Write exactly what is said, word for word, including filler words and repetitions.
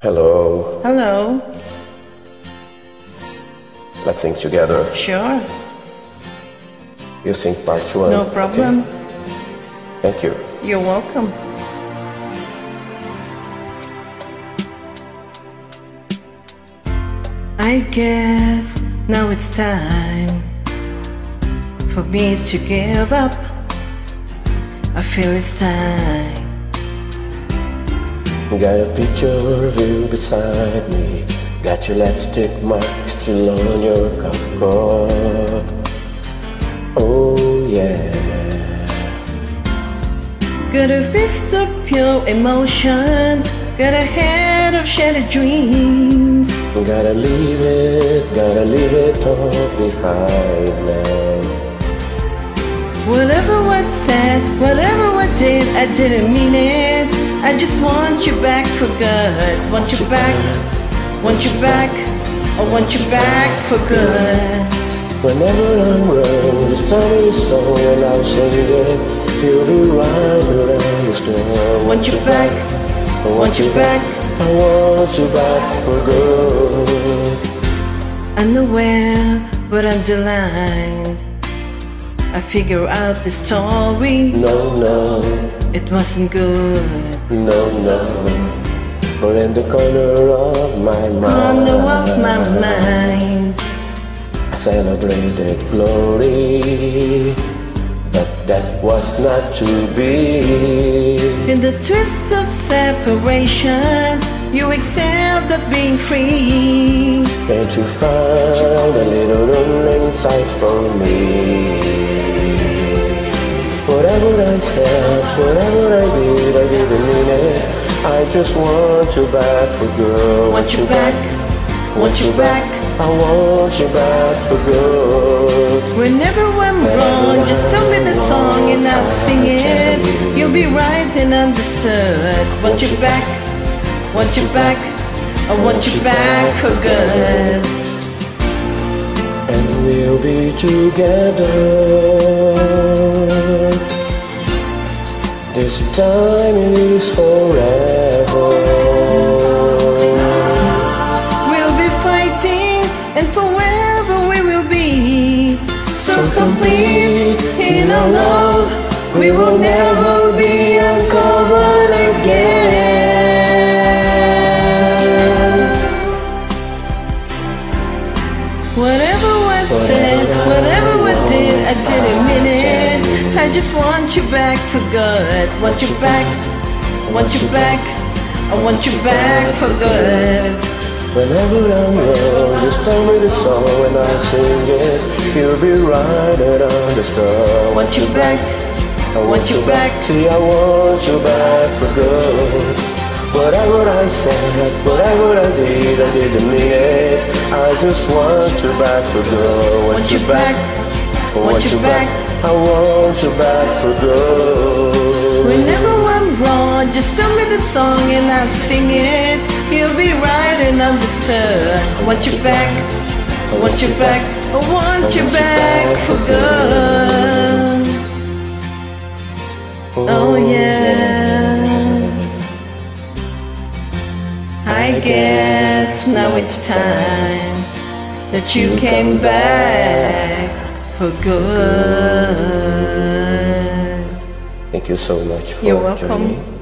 Hello. Hello. Let's sing together. Sure. You sing part one. No problem. Okay? Thank you. You're welcome. I guess now it's time for me to give up. I feel it's time. Got a picture of you beside me. Got your lipstick mark still on your coffee cup. Oh yeah. Got a fist of pure emotion. Got a head of shattered dreams. Gotta leave it, gotta leave it all behind now. Whatever was said, whatever I did, I didn't mean it. I just want you back for good. Want you back, want you back, I want you back for good. Whenever I'm wrong, just tell me so and I'll sing it. You'll be right and understand. Want you back, I want you back, I want you back for good. Unaware but underlined, I figure out the story. No, no, it wasn't good. No, no, but in the corner of my mind, corner of my mind, I celebrated glory, but that was not to be. In the twist of separation, you excelled at being free. Can't you find a little room inside for me? Whatever I said, whatever I did, I didn't mean it. I just want you back for good. Want you back, want you back, I want you back for good. Whenever I'm wrong, just tell me the song and I'll sing it. You'll be right and understood. Want you back, want you back, I want you back for good. And we'll be together. This time is forever. We'll be fighting and forever we will be so complete in our love. We will never be uncovered again. Whatever was said, whatever was did, I didn't mean it. I just want you back for good. Want you back, want you back, I want you back for good. Whenever I'm wrong, just tell me the song and I'll sing it. You'll be right and understand. Want you back, I want you back. See, I want you back for good. Whatever I said, whatever I did, I didn't mean it. I just want you back for good. Want you back, I want you back, I want you back for good. Whenever I'm wrong, just tell me the song and I'll sing it. You'll be right and understood. I want you back, I want you back, I want you back for good. Oh yeah. I guess now it's time that you came back for good. Thank you so much for You're welcome. joining me.